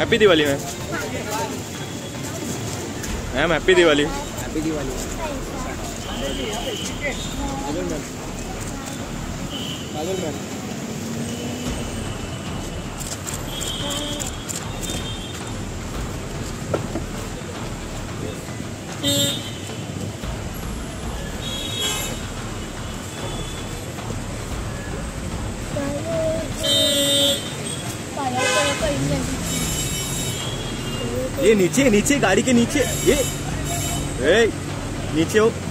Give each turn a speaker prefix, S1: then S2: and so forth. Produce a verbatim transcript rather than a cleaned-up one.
S1: Happy Diwali ma'am. Ma'am happy Diwali.
S2: Happy Diwali. Kajal ma'am.
S1: ये नीचे नीचे गाड़ी के नीचे ये ए, नीचे हो।